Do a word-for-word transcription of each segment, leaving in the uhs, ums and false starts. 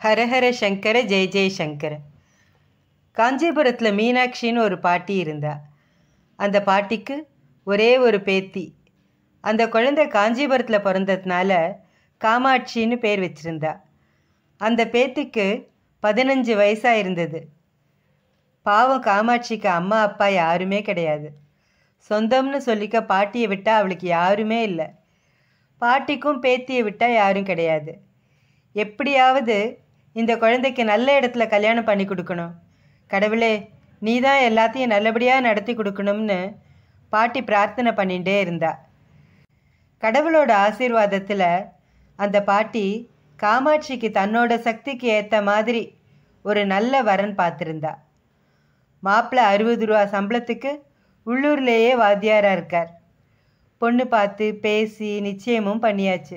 ஹரஹர சங்கர ஜெய ஜெய சங்கர. காஞ்சிபுரத்தில் மீனாட்சின்னு ஒரு பாட்டி இருந்தா. அந்த பாட்டிக்கு ஒரே ஒரு பேத்தி. அந்த குழந்தை காஞ்சிபுரத்தில் பிறந்ததுனால காமாட்சின்னு பேர் வச்சிருந்தா. அந்த பேத்திக்கு பதினஞ்சு வயசாக இருந்தது. பாவம் காமாட்சிக்கு அம்மா அப்பா யாருமே கிடையாது. சொந்தம்னு சொல்லிக்க பாட்டியை விட்டால் அவளுக்கு யாருமே இல்லை. பாட்டிக்கும் பேத்தியை விட்டால் யாரும் கிடையாது. எப்படியாவது இந்த குழந்தைக்கு நல்ல இடத்துல கல்யாணம் பண்ணி கொடுக்கணும், கடவுளே நீ தான் எல்லாத்தையும் நல்லபடியாக நடத்தி கொடுக்கணும்னு பாட்டி பிரார்த்தனை பண்ணிகிட்டே இருந்தா. கடவுளோட ஆசீர்வாதத்தில் அந்த பாட்டி காமாட்சிக்கு தன்னோட சக்திக்கு ஏற்ற மாதிரி ஒரு நல்ல வரன் பார்த்துருந்தா. மாப்பிள்ளை அறுபது ரூபா சம்பளத்துக்கு உள்ளூர்லேயே வாத்தியாராக இருக்கார். பொண்ணு பார்த்து பேசி நிச்சயமும் பண்ணியாச்சு.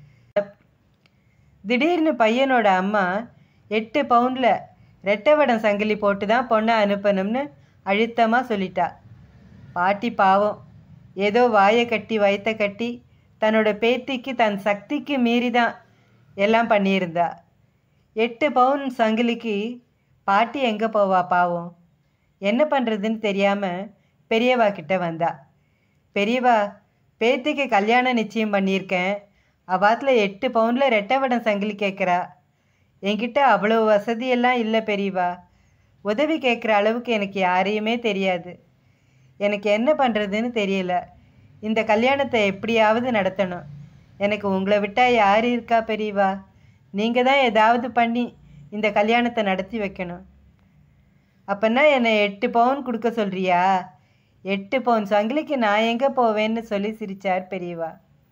திடீர்னு பையனோட அம்மா எட்டு பவுண்டில் ரெட்டவடம் சங்கிலி போட்டு தான் பொண்ணை அனுப்பணும்னு அழுத்தமாக சொல்லிட்டா. பாட்டி பாவம் ஏதோ வாயை கட்டி வயத்தை கட்டி தன்னோட பேத்திக்கு தன் சக்திக்கு மீறி தான் எல்லாம் பண்ணியிருந்தா. எட்டு பவுன் சங்கிலிக்கு பாட்டி எங்கே போவா பாவம்? என்ன பண்ணுறதுன்னு தெரியாமல் பெரியவா கிட்ட வந்தா. பெரியவா, பேத்திக்கு கல்யாணம் நிச்சயம் பண்ணியிருக்கேன், அவாத்தில் எட்டு பவுனில் ரெட்டவடம் சங்கிலி கேட்குறா. என்கிட்ட அவ்வளோ வசதியெல்லாம் இல்லை பெரியவா. உதவி கேட்குற அளவுக்கு எனக்கு யாரையுமே தெரியாது. எனக்கு என்ன பண்ணுறதுன்னு தெரியல. இந்த கல்யாணத்தை எப்படியாவது நடத்தணும். எனக்கு உங்களை விட்டால் யார் இருக்கா பெரியவா? நீங்கள் தான் ஏதாவது பண்ணி இந்த கல்யாணத்தை நடத்தி வைக்கணும். அப்போன்னா என்னை எட்டு பவுன் கொடுக்க சொல்கிறியா? எட்டு பவுன் சங்கிலிக்கு நான் எங்கே போவேன்னு சொல்லி சிரித்தார் பெரியவா.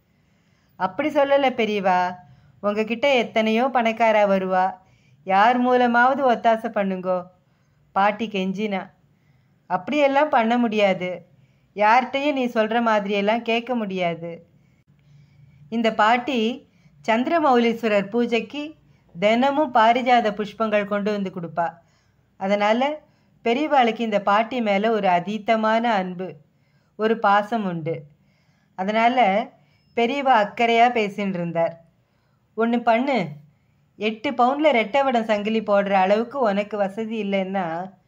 அப்படி சொல்லலை பெரியவா, உங்ககிட்ட எத்தனையோ பணக்காரா வருவா, யார் மூலமாவது ஒத்தாசை பண்ணுங்கோ, பாட்டி கெஞ்சினா. அப்படியெல்லாம் பண்ண முடியாது, யார்கிட்டையும் நீ சொல்கிற மாதிரியெல்லாம் கேட்க முடியாது. இந்த பாட்டி சந்திரமௌலீஸ்வரர் பூஜைக்கு தினமும் பாரிஜாத புஷ்பங்கள் கொண்டு வந்து கொடுப்பா. அதனால் பெரியவாளுக்கு இந்த பாட்டி மேலே ஒரு அதீத்தமான அன்பு, ஒரு பாசம் உண்டு. அதனால் பெரியவா அக்கறையாக பேசின்னு இருந்தார். ஒன்று பண்ணு, எட்டு பவுண்டில் ரெட்டவடம் சங்கிலி போடுற அளவுக்கு உனக்கு வசதி இல்லைன்னா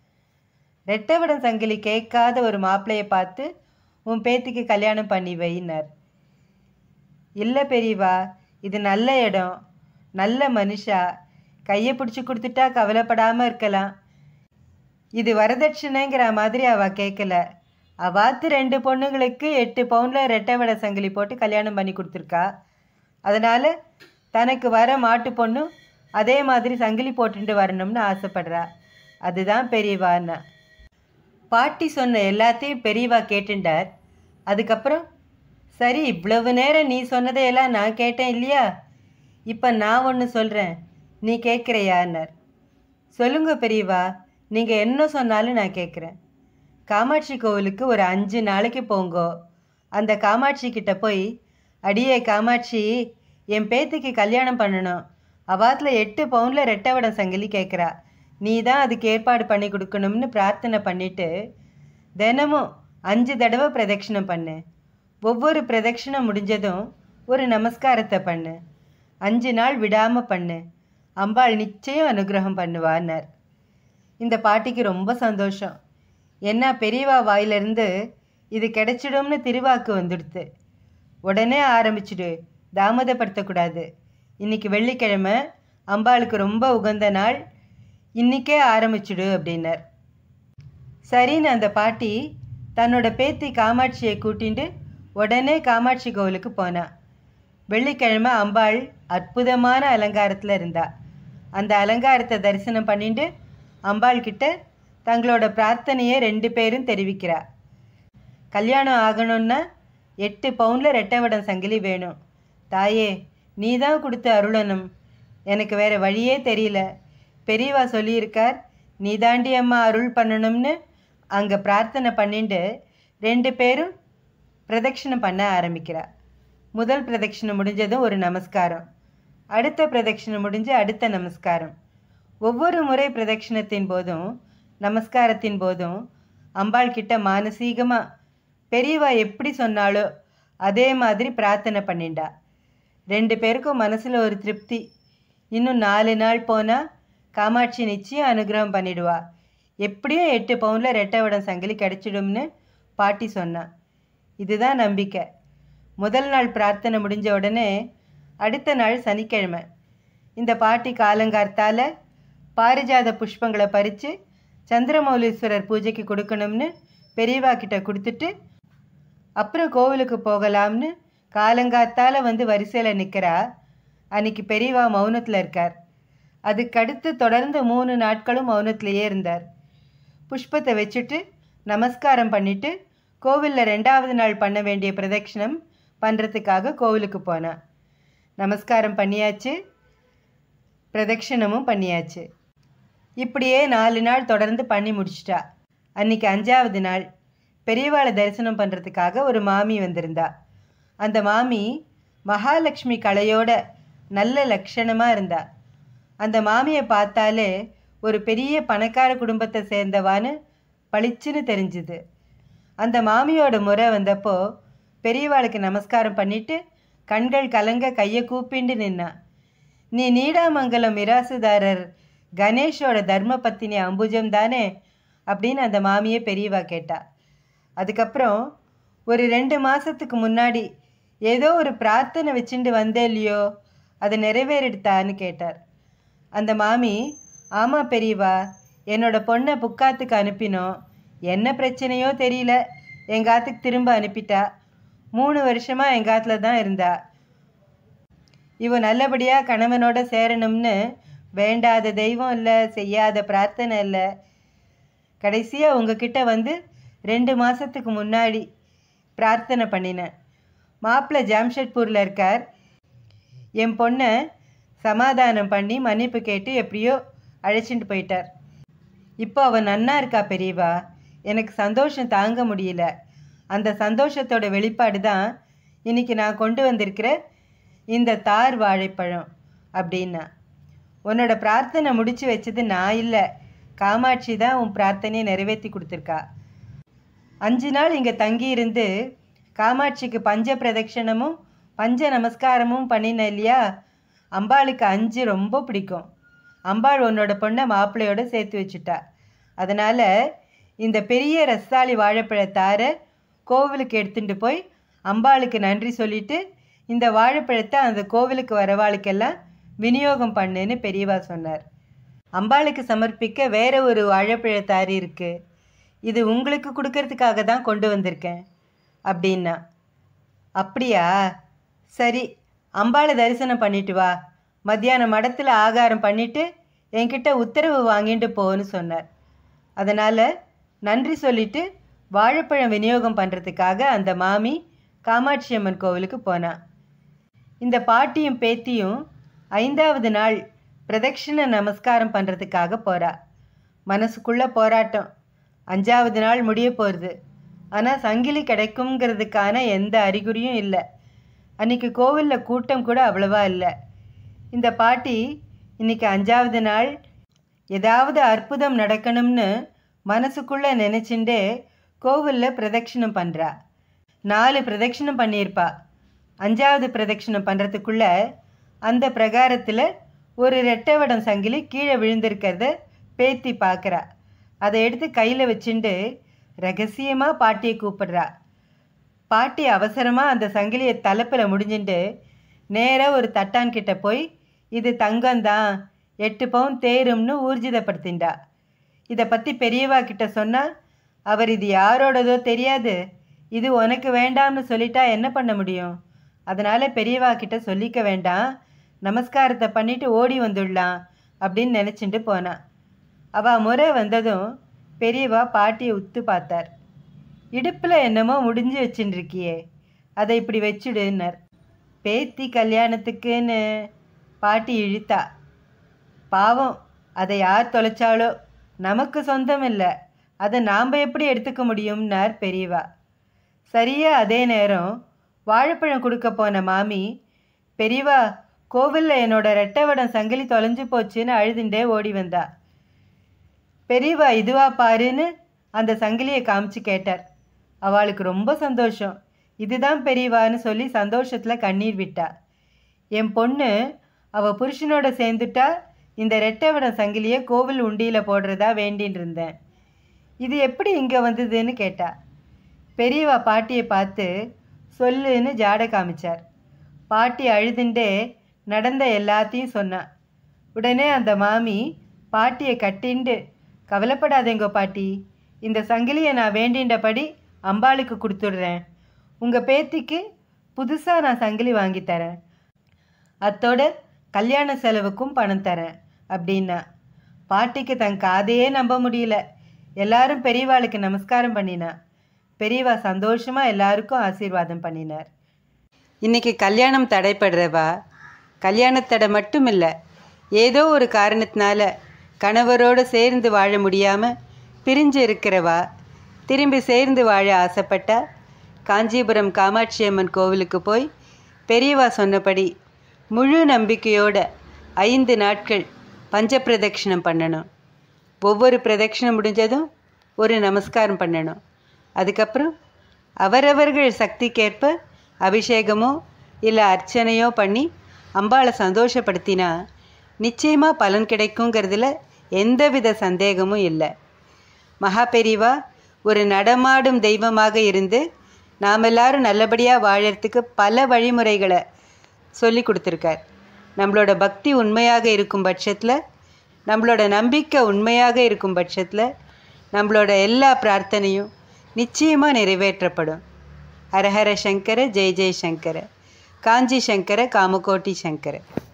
ரெட்டவடம் சங்கிலி கேட்காத ஒரு மாப்பிள்ளையை பார்த்து உன் பேத்திக்கு கல்யாணம் பண்ணி வைனார். இல்லை பெரியவா, இது நல்ல இடம், நல்ல மனுஷா, கையை பிடிச்சி கொடுத்துட்டா கவலைப்படாமல் இருக்கலாம். இது வரதட்சணைங்கிற மாதிரி அவள் கேட்கல. அவாத்து ரெண்டு பொண்ணுங்களுக்கு எட்டு பவுண்டில் ரெட்டவட சங்கிலி போட்டு கல்யாணம் பண்ணி கொடுத்துருக்கா. அதனால் தனக்கு வர மாட்டு பொண்ணு அதே மாதிரி சங்கிலி போட்டுட்டு வரணும்னு ஆசைப்படுறா. அதுதான் பெரியவான்னா. பாட்டி சொன்ன எல்லாத்தையும் பெரியவா கேட்டுண்டார். அதுக்கப்புறம், சரி இவ்வளவு நேரம் நீ சொன்னதையெல்லாம் நான் கேட்டேன் இல்லையா, இப்போ நான் ஒன்று சொல்கிறேன், நீ கேட்குறையான்னார். சொல்லுங்க பெரியவா, நீங்கள் என்ன சொன்னாலும் நான் கேட்குறேன். காமாட்சி கோவிலுக்கு ஒரு அஞ்சு நாளைக்கு போங்கோ. அந்த காமாட்சி கிட்ட போய், அடியே காமாட்சி, என் பேத்திக்கு கல்யாணம் பண்ணணும், அவாத்தில் எட்டு பவுண்டில் ரெட்டவடம் சங்கிலி கேட்குறா, நீ தான் அதுக்கு ஏற்பாடு பண்ணி கொடுக்கணும்னு பிரார்த்தனை பண்ணிவிட்டு தினமும் அஞ்சு தடவை பிரதட்சிணம் பண்ணு. ஒவ்வொரு பிரதட்சிணம் முடிஞ்சதும் ஒரு நமஸ்காரத்தை பண்ணு. அஞ்சு நாள் விடாமல் பண்ணு. அம்பாள் நிச்சயம் அனுகிரகம் பண்ணுவான்னார். இந்த பாட்டிக்கு ரொம்ப சந்தோஷம். என்ன பெரியவா வாயிலிருந்து இது கிடைச்சிடும்னு திருவாக்கு வந்துடுத்து. உடனே ஆரம்பிச்சுடு, தாமதப்படுத்தக்கூடாது. இன்றைக்கி வெள்ளிக்கிழமை, அம்பாளுக்கு ரொம்ப உகந்த நாள், இன்றைக்கே ஆரம்பிச்சுடு அப்படின்னார். சரின்னு அந்த பாட்டி தன்னோட பேத்தி காமாட்சியை கூட்டிண்டு உடனே காமாட்சி கோவிலுக்கு போனா. வெள்ளிக்கிழமை அம்பாள் அற்புதமான அலங்காரத்தில் இருந்தா. அந்த அலங்காரத்தை தரிசனம் பண்ணிட்டு அம்பாள் கிட்ட தங்களோட பிரார்த்தனையை ரெண்டு பேரும் தெரிவிக்கிறா. கல்யாணம் ஆகணும்னா எட்டு பவுண்டில் ரெட்டவடம் சங்கிலி வேணும். தாயே, நீ தான் கொடுத்து அருளணும், எனக்கு வேறு வழியே தெரியல. பெரியவா சொல்லியிருக்கார், நீ தாண்டி அம்மா அருள் பண்ணணும்னு. அங்கே பிரார்த்தனை பண்ணிட்டு ரெண்டு பேரும் பிரதட்சிணம் பண்ண ஆரம்பிக்கிறா. முதல் பிரதட்சிணம் முடிஞ்சதும் ஒரு நமஸ்காரம், அடுத்த பிரதட்சிணம் முடிஞ்சு அடுத்த நமஸ்காரம். ஒவ்வொரு முறை பிரதட்சிணத்தின் போதும் நமஸ்காரத்தின் போதும் அம்பாள் கிட்ட மானசீகமாக பெரியவா எப்படி சொன்னாலோ அதே மாதிரி பிரார்த்தனை பண்ணிண்டா. ரெண்டு பேருக்கும் மனசில் ஒரு திருப்தி, இன்னும் நாலு நாள் போனால் காமாட்சி நிச்சயம் அனுகிரகம் பண்ணிடுவா. எப்படியும் எட்டு பவுனில் ரெட்டவடம் சங்கிலி கிடச்சிடும்னு பாட்டி சொன்னான். இதுதான் நம்பிக்கை. முதல் நாள் பிரார்த்தனை முடிஞ்ச உடனே அடுத்த நாள் சனிக்கிழமை இந்த பாட்டி காலங்கார்த்தால் பாரிஜாத புஷ்பங்களை பறித்து சந்திரமௌலீஸ்வரர் பூஜைக்கு கொடுக்கணும்னு பெரியவா கிட்ட கொடுத்துட்டு அப்புறம் கோவிலுக்கு போகலாம்னு காலங்காத்தால் வந்து வரிசையில் நிற்கிறா. அன்றைக்கி பெரியவா மௌனத்தில் இருக்கார். அதுக்கடுத்து தொடர்ந்து மூணு நாட்களும் மௌனத்திலேயே இருந்தார். புஷ்பத்தை வச்சுட்டு நமஸ்காரம் பண்ணிவிட்டு கோவிலில் ரெண்டாவது நாள் பண்ண வேண்டிய பிரதட்சிணம் பண்ணுறதுக்காக கோவிலுக்கு போனான். நமஸ்காரம் பண்ணியாச்சு, பிரதட்சிணமும் பண்ணியாச்சு. இப்படியே நாலு நாள் தொடர்ந்து பண்ணி முடிச்சிட்டா. அன்றைக்கி அஞ்சாவது நாள் பெரியவாளை தரிசனம் பண்ணுறதுக்காக ஒரு மாமி வந்திருந்தா. அந்த மாமி மகாலட்சுமி கலையோட நல்ல லட்சணமாக இருந்தா. அந்த மாமியை பார்த்தாலே ஒரு பெரிய பணக்கார குடும்பத்தை சேர்ந்தவான்னு பளிச்சுன்னு தெரிஞ்சுது. அந்த மாமியோட முறை வந்தப்போ பெரியவாளுக்கு நமஸ்காரம் பண்ணிட்டு கண்கள் கலங்க கையை கூப்பிண்டு நின்னா. நீ நீடாமங்கலம் மிராசுதாரர் கணேஷோட தர்ம பத்தினி அம்புஜம் தானே அப்படின்னு அந்த மாமியை பெரியவா கேட்டா. அதுக்கப்புறம் ஒரு ரெண்டு மாதத்துக்கு முன்னாடி ஏதோ ஒரு பிரார்த்தனை வச்சுட்டு வந்தே இல்லையோ, அது நிறைவேறிடுத்தான்னு கேட்டார். அந்த மாமி, ஆமாம் பெரியவா, என்னோட பொண்ணை புக்காத்துக்கு அனுப்பினோம். என்ன பிரச்சனையோ தெரியல, எங்காத்துக்கு திரும்ப அனுப்பிட்டா. மூணு வருஷமாக எங்காத்துல தான் இருந்தா. இவ நல்லபடியாக கணவனோட சேரணும்னு வேண்டாத தெய்வம் இல்லை, செய்யாத பிரார்த்தனை இல்லை. கடைசியாக உங்ககிட்ட வந்து ரெண்டு மாதத்துக்கு முன்னாடி பிரார்த்தனை பண்ணினேன். மாப்பிள்ளை ஜாம்ஷெட்பூரில் இருக்கார். என் பொண்ணை சமாதானம் பண்ணி மன்னிப்பு கேட்டு எப்படியோ அழைச்சிட்டு போயிட்டார். இப்போ அவன் நன்னா இருக்கா பெரியவா. எனக்கு சந்தோஷம் தாங்க முடியல. அந்த சந்தோஷத்தோட வெளிப்பாடு தான் இன்றைக்கி நான் கொண்டு வந்திருக்கிற இந்த தார் வாழைப்பழம் அப்படின்னா. உன்னோட பிரார்த்தனை முடித்து வச்சது நான் இல்லை, காமாட்சி தான் உன் பிரார்த்தனையை நிறைவேற்றி கொடுத்துருக்கா. அஞ்சு நாள் இங்கே தங்கியிருந்து காமாட்சிக்கு பஞ்ச பிரதட்சணமும் பஞ்ச நமஸ்காரமும் பண்ணின இல்லையா. அம்பாளுக்கு அஞ்சு ரொம்ப பிடிக்கும். அம்பாள் உன்னோட பொண்ணை மாப்பிள்ளையோடு சேர்த்து வச்சுட்டா. அதனால் இந்த பெரிய ரஸ்தாளி வாழைப்பழத்தாரை கோவிலுக்கு எடுத்துகிட்டு போய் அம்பாளுக்கு நன்றி சொல்லிவிட்டு இந்த வாழைப்பழத்தை அந்த கோவிலுக்கு வரவாளுக்கெல்லாம் விநியோகம் பண்ணுன்னு பெரியவா சொன்னார். அம்பாளுக்கு சமர்ப்பிக்க வேற ஒரு வாழைப்பழத்தாறு இருக்குது, இது உங்களுக்கு கொடுக்கறதுக்காக தான் கொண்டு வந்திருக்கேன் அப்படின்னா. அப்படியா, சரி, அம்பாளை தரிசனம் பண்ணிட்டு வா, மத்தியானம் மடத்தில் ஆகாரம் பண்ணிவிட்டு என்கிட்ட உத்தரவு வாங்கிட்டு போன்னு சொன்னார். அதனால் நன்றி சொல்லிவிட்டு வாழைப்பழம் விநியோகம் பண்ணுறதுக்காக அந்த மாமி காமாட்சி அம்மன் கோவிலுக்கு போனான். இந்த பாட்டியும் பேத்தியும் ஐந்தாவது நாள் பிரதட்சிண நமஸ்காரம் பண்ணுறதுக்காக போகிறா. மனசுக்குள்ளே போராட்டம். அஞ்சாவது நாள் முடிய போகிறது, ஆனால் சங்கிலி கிடைக்குங்கிறதுக்கான எந்த அறிகுறியும் இல்லை. அன்றைக்கி கோவிலில் கூட்டம் கூட அவ்வளவா இல்லை. இந்த பாட்டி இன்றைக்கி அஞ்சாவது நாள் ஏதாவது அற்புதம் நடக்கணும்னு மனசுக்குள்ளே நினச்சிண்டே கோவிலில் பிரதட்சிணம் பண்ணுறா. நாலு பிரதட்சிணம் பண்ணியிருப்பா. அஞ்சாவது பிரதட்சிணம் பண்ணுறதுக்குள்ளே அந்த பிரகாரத்தில் ஒரு ரெட்டவடம் சங்கிலி கீழே விழுந்திருக்கிறத பேத்தி பார்க்குறா. அதை எடுத்து கையில் வச்சுண்டு ரகசியமாக பாட்டியை கூப்பிடுறா. பாட்டி அவசரமாக அந்த சங்கிலியை தலைப்பில் முடிஞ்சுட்டு நேராக ஒரு தட்டான்கிட்ட போய் இது தங்கம்தான், எட்டு பவுன் தேரும்னு ஊர்ஜிதப்படுத்திண்டா. இதை பற்றி பெரியவா கிட்ட சொன்னால் அவர் இது யாரோடதோ தெரியாது, இது உனக்கு வேண்டாம்னு சொல்லிட்டா என்ன பண்ண முடியும். அதனால் பெரியவா கிட்ட சொல்லிக்க வேண்டாம், நமஸ்காரத்தை பண்ணிவிட்டு ஓடி வந்துடலாம் அப்படின்னு நினச்சிட்டு போனான். அவள் முறை வந்ததும் பெரியவா பாட்டியை உத்து பார்த்தார். இடுப்பில் என்னமோ முடிஞ்சு வச்சுட்டுருக்கியே, அதை இப்படி வச்சுடுன்னார். பேத்தி கல்யாணத்துக்குன்னு பாட்டி இழுத்தா. பாவம், அதை யார் தொலைச்சாலோ, நமக்கு சொந்தம் இல்லை, அதை நாம் எப்படி எடுத்துக்க முடியும்னார் பெரியவா. சரியாக அதே நேரம் வாழைப்பழம் கொடுக்க போன மாமி, பெரியவா கோவிலில் என்னோட ரெட்டவடம் சங்கிலி தொலைஞ்சு போச்சுன்னு அழுதுண்டே ஓடி வந்தா. பெரியவா இதுவா பாருன்னு அந்த சங்கிலியை காமிச்சு கேட்டார். அவளுக்கு ரொம்ப சந்தோஷம். இதுதான் பெரியவான்னு சொல்லி சந்தோஷத்தில் கண்ணீர் விட்டா. என் பொண்ணு அவள் புருஷனோட சேர்ந்துட்டா இந்த ரெட்டைவடம் சங்கிலியை கோவில் உண்டியில் போடுறதா வேண்டின்னு இருந்தேன். இது எப்படி இங்கே வந்ததுன்னு கேட்டா. பெரியவா பாட்டியை பார்த்து சொல்லுன்னு ஜாடை காமிச்சார். பாட்டி அழுதுண்டே நடந்த எல்லாத்தையும் சொன்னான். உடனே அந்த மாமி பாட்டியை கட்டிண்டு, கவலைப்படாதேங்கோ பாட்டி, இந்த சங்கிலியை நான் வேண்டின்றபடி அம்பாளுக்கு கொடுத்துடுறேன். உங்கள் பேத்திக்கு புதுசாக நான் சங்கிலி வாங்கித்தரேன். அத்தோட கல்யாண செலவுக்கும் பணம் தரேன் அப்படின்னா. பாட்டிக்கு தன் காதையே நம்ப முடியல. எல்லாரும் பெரியவாளுக்கு நமஸ்காரம் பண்ணினா. பெரியவா சந்தோஷமாக எல்லாருக்கும் ஆசீர்வாதம் பண்ணினார். இன்றைக்கி கல்யாணம் தடைப்படுறவா கல்யாணத்தடை மட்டும் இல்லை, ஏதோ ஒரு காரணத்தினால கணவரோடு சேர்ந்து வாழ முடியாமல் பிரிஞ்சு இருக்கிறவா திரும்பி சேர்ந்து வாழ ஆசைப்பட்டா காஞ்சிபுரம் காமாட்சி அம்மன் கோவிலுக்கு போய் பெரியவா சொன்னபடி முழு நம்பிக்கையோட ஐந்து நாட்கள் பஞ்ச பிரதட்சிணம் பண்ணணும். ஒவ்வொரு பிரதட்சிணம் முடிஞ்சதும் ஒரு நமஸ்காரம் பண்ணணும். அதுக்கப்புறம் அவரவர்கள் சக்திக்கேற்ப அபிஷேகமோ இல்லை அர்ச்சனையோ பண்ணி அம்பாளை சந்தோஷப்படுத்தினா நிச்சயமாக பலன் கிடைக்குங்கிறதுல எந்தவித சந்தேகமும் இல்லை. மகா பெரியவா ஒரு நடமாடும் தெய்வமாக இருந்து நாம் எல்லாரும் நல்லபடியாக வாழறதுக்கு பல வழிமுறைகளை சொல்லி கொடுத்துருக்கார். நம்மளோட பக்தி உண்மையாக இருக்கும் பட்சத்தில், நம்மளோட நம்பிக்கை உண்மையாக இருக்கும் பட்சத்தில் நம்மளோட எல்லா பிரார்த்தனையும் நிச்சயமாக நிறைவேற்றப்படும். ஹரஹர சங்கர, ஜெய் ஜெய் சங்கர, காஞ்சி சங்கர, காமகோட்டி சங்கர.